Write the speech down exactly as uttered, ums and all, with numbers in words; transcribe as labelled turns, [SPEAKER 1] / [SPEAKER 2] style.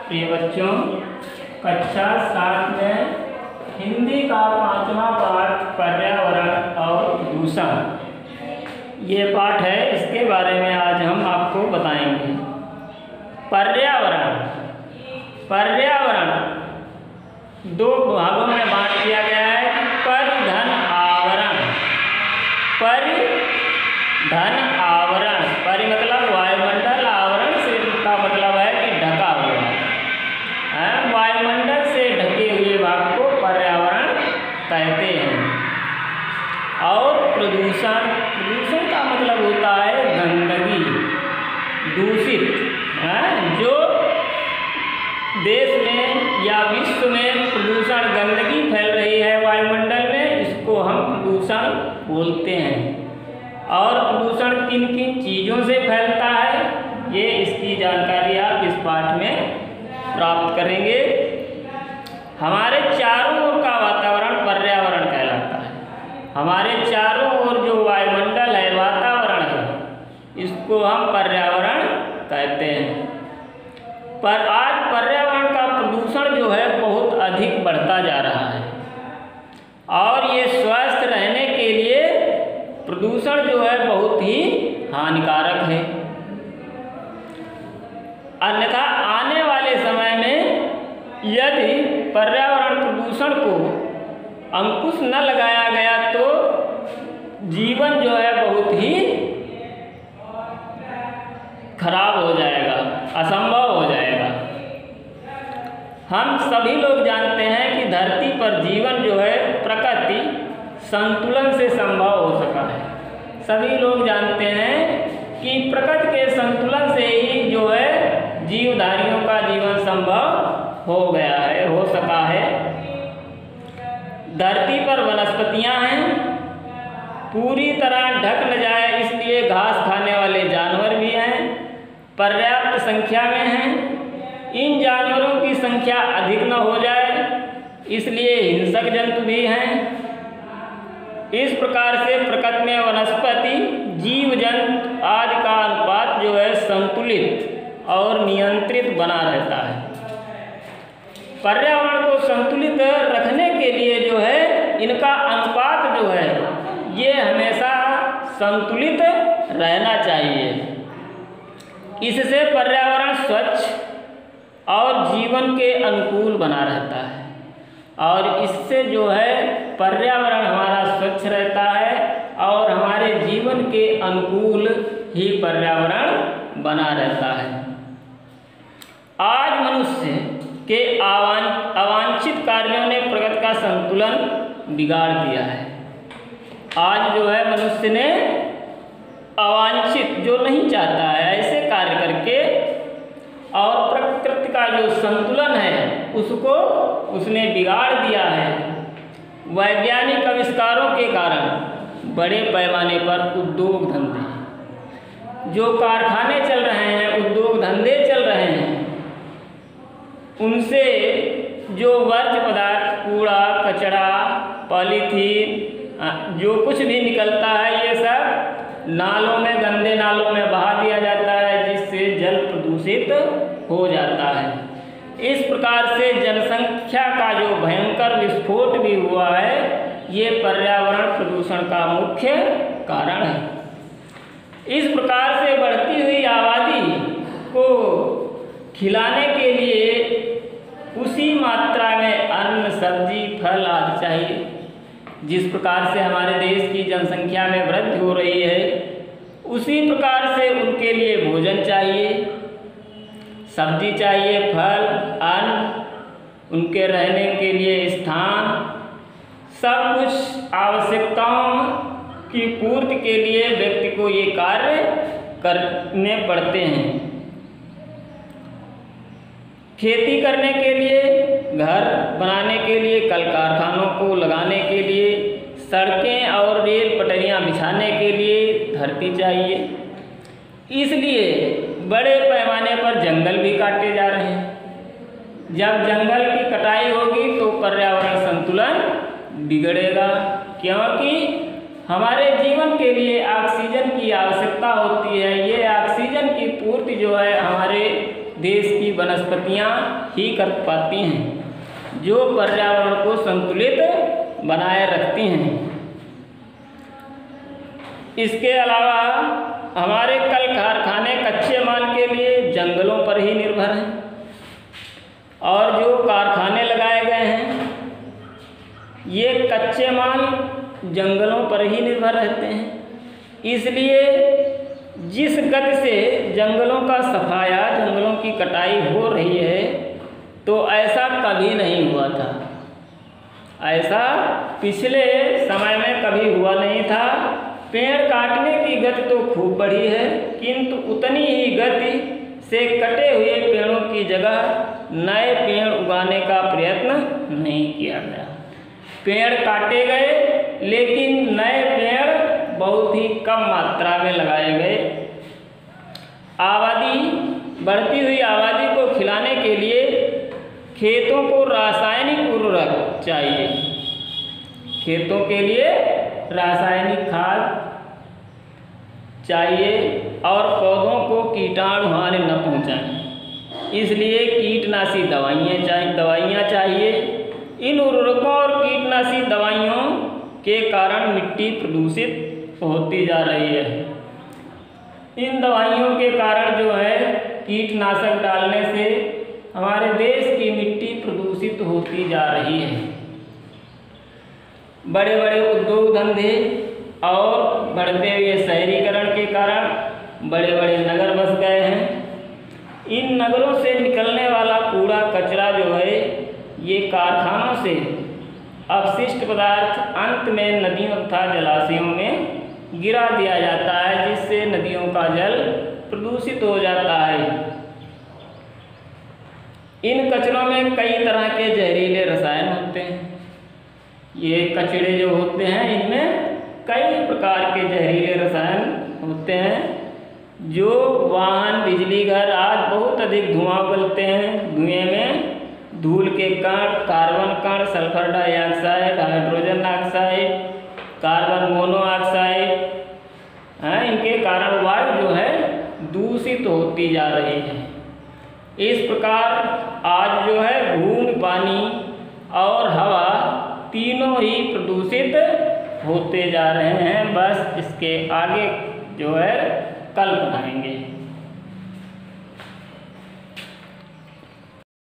[SPEAKER 1] प्रिय बच्चों, कक्षा सात में हिंदी का पांचवा पाठ पर्यावरण और प्रदूषण ये पाठ है। इसके बारे में आज हम आपको बताएंगे। पर्यावरण पर्यावरण दो भागों में बांट दिया गया है कि पर धन आवरण। पर धन आवरण, परि मतलब वायुमंडल, आवरण से का मतलब है कि ढका हुआ है। वायुमंडल से ढके हुए भाग को पर्यावरण कहते हैं। और प्रदूषण प्रदूषण का मतलब होता है गंदगी, दूषित है। जो देश में या विश्व में प्रदूषण गंदगी फैल रही है वायुमंडल में, इसको हम प्रदूषण बोलते हैं। और प्रदूषण किन किन चीज़ों से फैलता है, ये इसकी जानकारी आप इस पाठ में प्राप्त करेंगे। हमारे चारों ओर का वातावरण पर्यावरण कहलाता है। हमारे चारों ओर जो वायुमंडल है, वातावरण है, इसको हम पर्यावरण कहते हैं। पर आज पर्यावरण का प्रदूषण जो है बहुत अधिक बढ़ता जा रहा है। और ये स्वस्थ रहने के लिए प्रदूषण जो है बहुत ही हानिकारक है। अन्यथा आने वाले समय में यदि पर्यावरण प्रदूषण को अंकुश न लगाया गया तो जीवन जो है बहुत ही खराब हो जाएगा, असंभव हो जाएगा। हम सभी लोग जानते हैं कि धरती पर जीवन जो है प्रकृति संतुलन से संभव हो सका है। सभी लोग जानते हैं कि प्रकृति के संतुलन से ही जो है जीवधारियों का जीवन संभव हो गया है, हो सका है। धरती पर वनस्पतियां हैं, पूरी तरह ढक न जाए इसलिए घास खाने वाले जानवर भी हैं, पर्याप्त संख्या में हैं। इन जानवरों की संख्या अधिक न हो जाए इसलिए हिंसक जंतु भी हैं। इस प्रकार से प्रकृति में वनस्पति, जीव जंतु आदि का अनुपात जो है संतुलित और नियंत्रित बना रहता है। पर्यावरण को संतुलित रखने के लिए जो है इनका अनुपात जो है ये हमेशा संतुलित रहना चाहिए। इससे पर्यावरण स्वच्छ और जीवन के अनुकूल बना रहता है। और इससे जो है पर्यावरण हमारा स्वच्छ रहता है और हमारे जीवन के अनुकूल ही पर्यावरण बना रहता है। आज मनुष्य के अवां अवांछित कार्यों ने प्रकृति का संतुलन बिगाड़ दिया है। आज जो है मनुष्य ने अवांछित, जो नहीं चाहता है, ऐसे कार्य करके और प्रकृति का जो संतुलन है उसको उसने बिगाड़ दिया है। वैज्ञानिक आविष्कारों के कारण बड़े पैमाने पर उद्योग धंधे, जो कारखाने चल रहे हैं, उद्योग धंधे चल रहे हैं, उनसे जो वर्ज्य पदार्थ, कूड़ा कचरा, पॉलीथीन, जो कुछ भी निकलता है ये सब नालों में, गंदे नालों में बहा दिया जाता है, जिससे जल प्रदूषित हो जाता है। इस प्रकार से जनसंख्या का जो भयंकर विस्फोट भी हुआ है, ये पर्यावरण प्रदूषण का मुख्य कारण है। इस प्रकार से बढ़ती हुई आबादी को खिलाने के लिए उसी मात्रा में अन्न, सब्जी, फल आदि चाहिए। जिस प्रकार से हमारे देश की जनसंख्या में वृद्धि हो रही है, उसी प्रकार से उनके लिए भोजन चाहिए, सब्जी चाहिए, फल, अन्न, उनके रहने के लिए स्थान, सब कुछ आवश्यकताओं की पूर्ति के लिए व्यक्ति को ये कार्य करने पड़ते हैं। खेती करने के लिए, घर बनाने के लिए, कल कारखानों को लगाने के लिए, सड़कें और रेल पटरियां बिछाने के लिए धरती चाहिए। इसलिए बड़े पैमाने पर जंगल भी काटे जा रहे हैं। जब जंगल की कटाई होगी तो पर्यावरण संतुलन बिगड़ेगा, क्योंकि हमारे जीवन के लिए ऑक्सीजन की आवश्यकता होती है। ये ऑक्सीजन की पूर्ति जो है हमारे देश की वनस्पतियाँ ही कर पाती हैं, जो पर्यावरण को संतुलित बनाए रखती हैं। इसके अलावा हमारे कल कारखाने कच्चे माल के लिए जंगलों पर ही निर्भर हैं, और जो कारखाने लगाए गए हैं ये कच्चे माल जंगलों पर ही निर्भर रहते हैं। इसलिए जिस गति से जंगलों का सफाया, जंगलों की कटाई हो रही है, तो ऐसा कभी नहीं हुआ था। ऐसा पिछले समय में कभी हुआ नहीं था। पेड़ काटने की गति तो खूब बढ़ी है, किंतु उतनी ही गति से कटे हुए पेड़ों की जगह नए पेड़ उगाने का प्रयत्न नहीं किया गया। पेड़ काटे गए, लेकिन नए पेड़ बहुत ही कम मात्रा में लगाए गए। आबादी, बढ़ती हुई आबादी को खिलाने के लिए खेतों को रासायनिक उर्वरक चाहिए। खेतों के लिए रासायनिक खाद चाहिए और पौधों को कीटाणु हानि न पहुँचाएं, इसलिए कीटनाशी दवाइयाँ चाहिए दवाइयाँ चाहिए। इन उर्वरकों और कीटनाशी दवाइयों के कारण मिट्टी प्रदूषित होती जा रही है। इन दवाइयों के कारण जो है कीटनाशक डालने से हमारे देश की मिट्टी प्रदूषित होती जा रही है। बड़े बड़े उद्योग धंधे और बढ़ते हुए शहरीकरण के कारण बड़े बड़े नगर बस गए हैं। इन नगरों से निकलने वाला कूड़ा कचरा जो है ये कारखानों से अपशिष्ट पदार्थ अंत में नदियों तथा जलाशयों में गिरा दिया जाता है, जिससे नदियों का जल प्रदूषित हो जाता है। इन कचरों में कई तरह के जहरीले रसायन होते हैं। ये कचरे जो होते हैं इनमें कई प्रकार के जहरीले रसायन होते हैं, जो वाहन, बिजली घर आदि बहुत अधिक धुआं उगलते हैं। धुएं में धूल के कण, कार्बन कण, sulphur dioxide, hydrogen oxide, carbon monoxide हैं, इनके कारण वायु जो है दूषित होती जा रही है। इस प्रकार आज जो है भूमि, पानी और हवा तीनों ही प्रदूषित होते जा रहे हैं। बस इसके आगे जो है कल बनाएंगे।